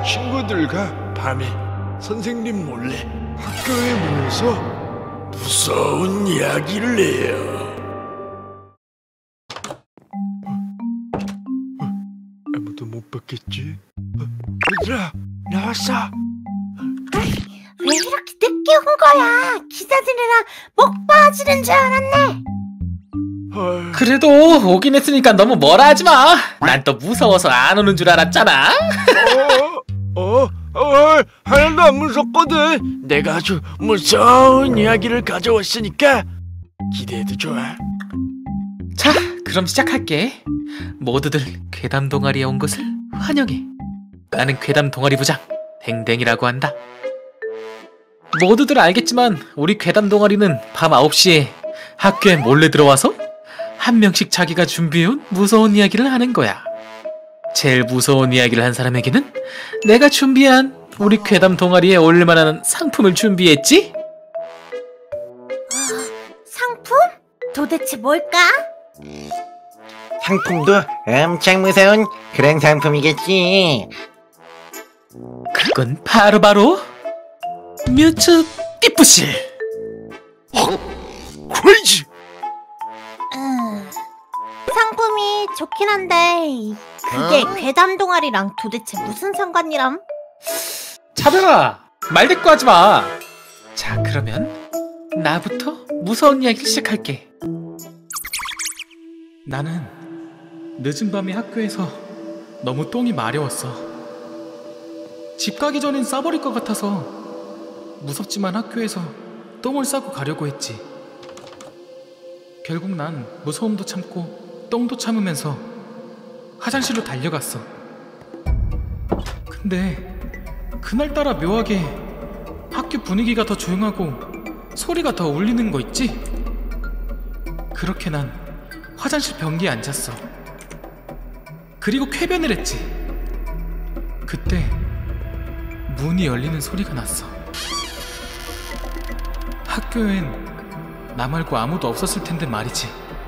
친구들과 밤에 선생님 몰래 학교에 모여서 무서운 이야기를 해요. 아무도 못 봤겠지? 얘들아, 나왔어. 왜 이렇게 늦게 온 거야? 기사들이랑 목 빠지는 줄 알았네. 그래도 오긴 했으니까 너무 뭐라 하지 마. 난 또 무서워서 안 오는 줄 알았잖아. 하나도 안 무섭거든. 내가 아주 무서운 이야기를 가져왔으니까 기대해도 좋아. 자, 그럼 시작할게. 모두들 괴담 동아리에 온 것을 환영해. 나는 괴담 동아리 부장 댕댕이라고 한다. 모두들 알겠지만 우리 괴담 동아리는 밤 9시에 학교에 몰래 들어와서 한 명씩 자기가 준비해온 무서운 이야기를 하는 거야. 제일 무서운 이야기를 한 사람에게는 내가 준비한 우리 괴담 동아리에 어울릴만한 상품을 준비했지? 상품? 도대체 뭘까? 상품도 엄청 무서운 그런 상품이겠지. 그건 바로 뮤츠 띠뿌실. 크레이지. 상품이 좋긴 한데 그게 괴담 동아리랑 도대체 무슨 상관이람? 차별아, 말 대꾸 하지 마. 자, 그러면 나부터 무서운 이야기를 시작할게. 나는 늦은 밤에 학교에서 너무 똥이 마려웠어. 집 가기 전엔 싸버릴 것 같아서 무섭지만 학교에서 똥을 싸고 가려고 했지. 결국 난 무서움도 참고 똥도 참으면서 화장실로 달려갔어. 근데 그날따라 묘하게 학교 분위기가 더 조용하고 소리가 더 울리는 거 있지? 그렇게 난 화장실 변기에 앉았어. 그리고 쾌변을 했지. 그때 문이 열리는 소리가 났어. 학교엔 나 말고 아무도 없었을 텐데 말이지.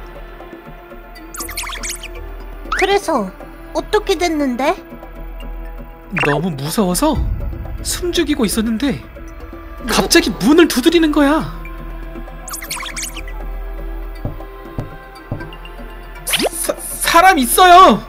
그래서 어떻게 됐는데? 너무 무서워서 숨죽이고 있었는데 갑자기 문을 두드리는 거야. 사람 있어요.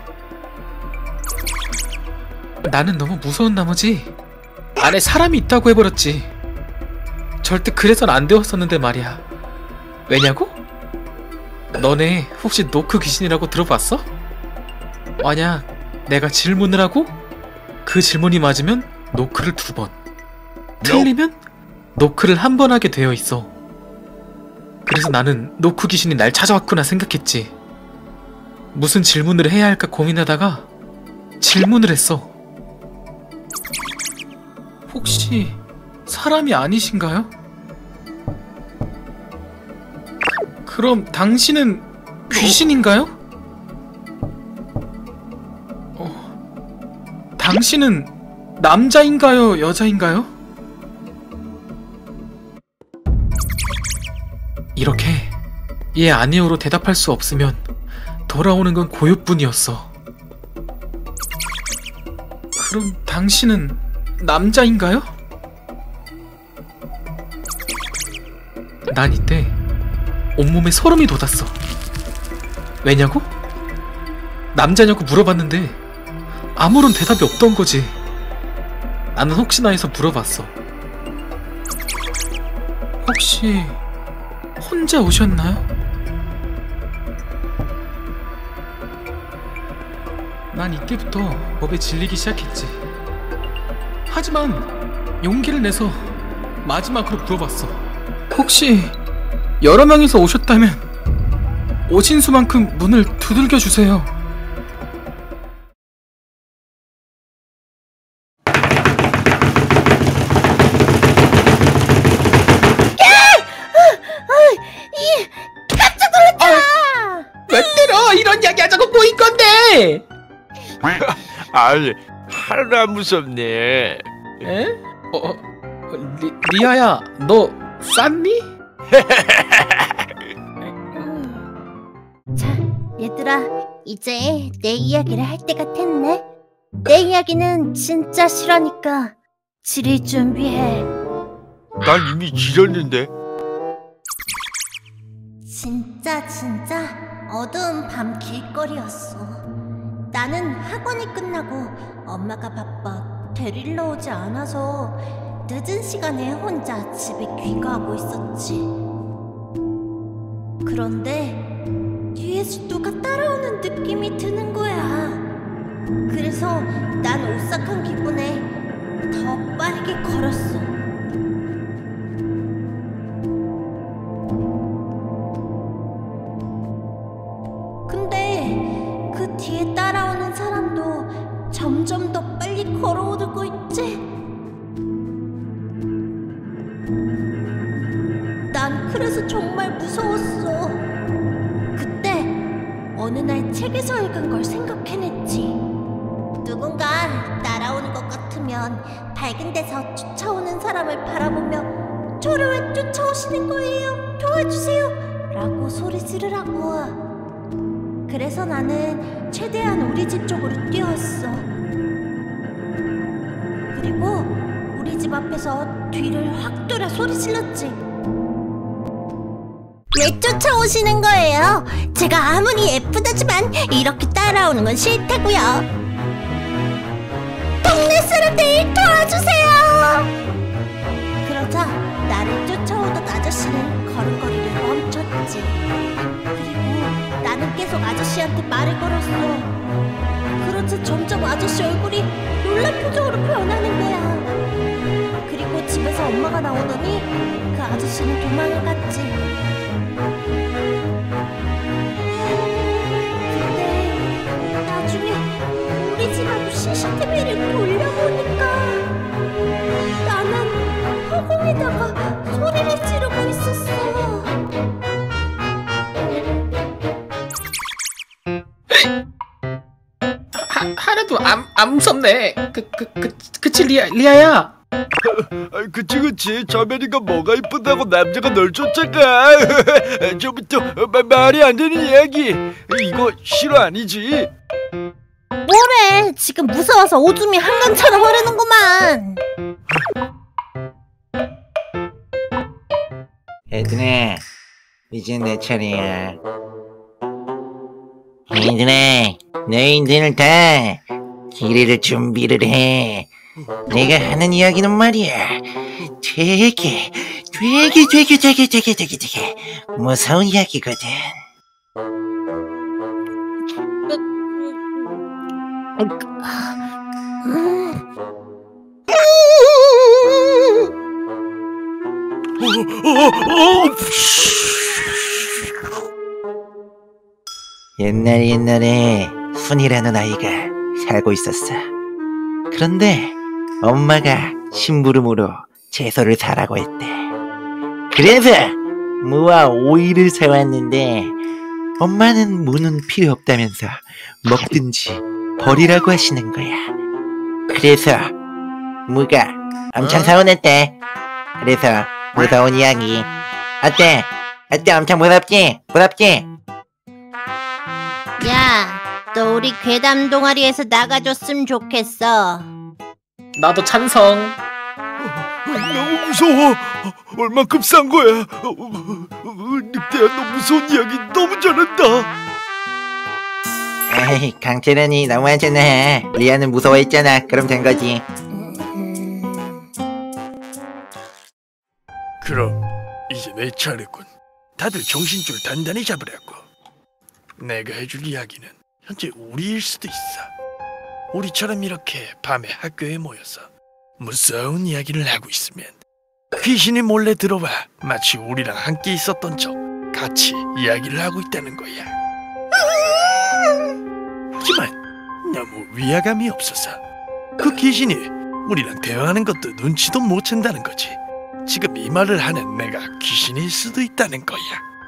나는 너무 무서운 나머지 안에 사람이 있다고 해버렸지. 절대 그래선 안 되었었는데 말이야. 왜냐고? 너네 혹시 노크 귀신이라고 들어봤어? 만약 내가 질문을 하고 그 질문이 맞으면 노크를 2번, 틀리면 노크를 1번 하게 되어 있어. 그래서 나는 노크 귀신이 날 찾아왔구나 생각했지. 무슨 질문을 해야 할까 고민하다가 질문을 했어. 혹시 사람이 아니신가요? 그럼 당신은 귀신인가요? 당신은 남자인가요? 여자인가요? 이렇게 예 아니오로 대답할 수 없으면 돌아오는 건 고요뿐이었어. 그럼 당신은 남자인가요? 난 이때 온몸에 소름이 돋았어. 왜냐고? 남자냐고 물어봤는데 아무런 대답이 없던 거지. 나는 혹시나 해서 물어봤어. 혹시 혼자 오셨나요? 난 이때부터 법에 질리기 시작했지. 하지만 용기를 내서 마지막으로 물어봤어. 혹시 여러 명이서 오셨다면 오신 수만큼 문을 두들겨 주세요. 깜짝 놀랐잖아. 왜 때려? 이런 이야기 하자고 꼬인 건데. 아니, 하나도 안 무섭네. 에? 리아야, 너 쌌니? 자, 얘들아, 이제 내 이야기를 할 때가 됐네. 내 이야기는 진짜 싫으니까 지릴 준비해. 난 이미 지렸는데. 진짜 어두운 밤 길거리였어. 나는 학원이 끝나고 엄마가 바빠 데리러 오지 않아서 늦은 시간에 혼자 집에 귀가하고 있었지. 그런데 뒤에서 누가 따라오는 느낌이 드는 거야. 그래서 난 오싹한 기분에 더 빠르게 걸었어. 근데 그 뒤에 따라오는 사람도 점점 더 빨리 걸어오고 있지. 난 그래서 정말 무서웠어. 그때 어느 날 책에서 읽은 걸 생각해냈지. 누군가 따라오는 것 같으면 밝은 데서 쫓아오는 사람을 바라보며 저를 왜 쫓아오시는 거예요? 도와주세요! 라고 소리 지르라고. 그래서 나는 최대한 우리 집 쪽으로 뛰어왔어. 그리고 우리 집 앞에서 뒤를 확 돌아 소리 질렀지. 왜 쫓아오시는 거예요? 제가 아무리 예쁘다지만 이렇게 따라오는 건 싫다고요. 동네 사람들 도와주세요! 그러자 나를 쫓아오던 아저씨는 걸음걸이를 멈췄지. 그리고 나는 계속 아저씨한테 말을 걸었어. 그러자 점점 아저씨 얼굴이 놀란 표정으로 변하는 거야. 그리고 집에서 엄마가 나오더니 그 아저씨는 도망을 갔지. 근데 나중에 우리 집 앞 CCTV를 돌려보니까 나는 허공에다가 소리를 지르고 있었어. 하나도 안 무섭네. 그치 리아야. 그치 저면이가 뭐가 이쁘다고 남자가 널 쫓아가. 저부터 말이 안 되는 이야기. 이거 실화 아니지? 뭐래, 지금 무서워서 오줌이 한강처럼 흐르는구만. 얘들아, 이제 내 차례야. 얘들아, 너희들 다 기대를 준비를 해. 내가 하는 이야기는 말이야, 되게 무서운 이야기거든. 옛날에 순이라는 아이가 살고 있었어. 그런데 엄마가 심부름으로 채소를 사라고 했대. 그래서 무와 오이를 사왔는데 엄마는 무는 필요 없다면서 먹든지 버리라고 하시는 거야. 그래서 무가 엄청 서운했대. 그래서 무서운 이야기. 어때? 엄청 무섭지? 야, 너 우리 괴담 동아리에서 나가줬으면 좋겠어. 나도 찬성. 너무 무서워. 얼만큼 싼 거야? 늑대야, 너 무서운 이야기 너무 잘한다. 에이, 강태련이 너무하잖아. 리아는 무서워했잖아. 그럼 된 거지. 그럼 이제 내 차례군. 다들 정신줄 단단히 잡으라고. 내가 해줄 이야기는 현재 우리일 수도 있어. 우리처럼 이렇게 밤에 학교에 모여서 무서운 이야기를 하고 있으면 귀신이 몰래 들어와 마치 우리랑 함께 있었던 척 같이 이야기를 하고 있다는 거야. 하지만 너무 위화감이 없어서 그 귀신이 우리랑 대화하는 것도 눈치도 못 챈다는 거지. 지금 이 말을 하는 내가 귀신일 수도 있다는 거야.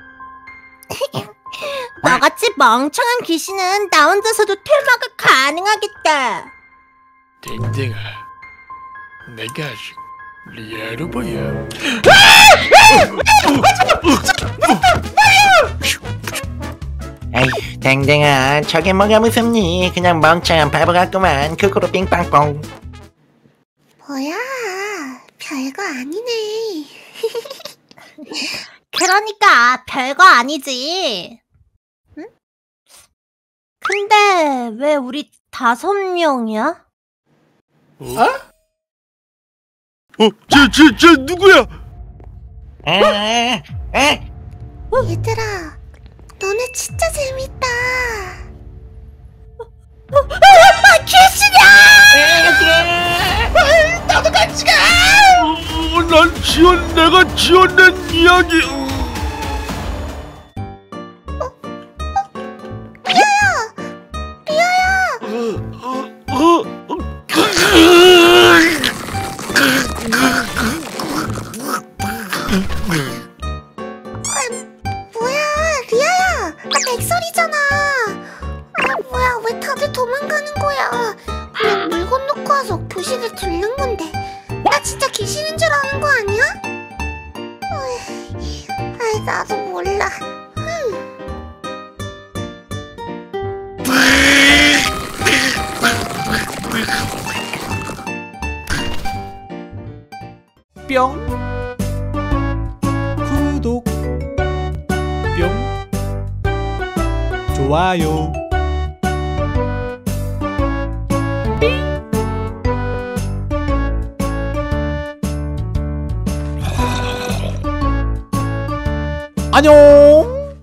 너같이 멍청한 귀신은 나 혼자서도 퇴마가 가능하겠다. 댕댕아, 내가 아직 리아로 보여. 에휴, 댕댕아, 저게 뭐가 무섭니? 그냥 멍청한 바보 같구만. 크크로 빙빵뽕. 뭐야, 별거 아니네. 그러니까 별거 아니지. 응? 근데 왜 우리 5명이야? 저 누구야? 얘들아, 너네 진짜 재밌다. 귀신이야! 나도 같이 가! 난 내가 지어낸 이야기. 뭐야, 리아야, 나 백설이잖아. 뭐야, 왜 다들 도망가는 거야? 그냥 물건 놓고 와서 교실에 들른 건데. 나 진짜 귀신인 줄 아는 거 아니야? 아이, 나도 몰라. 뿅 구독 뿅 좋아요 안녕.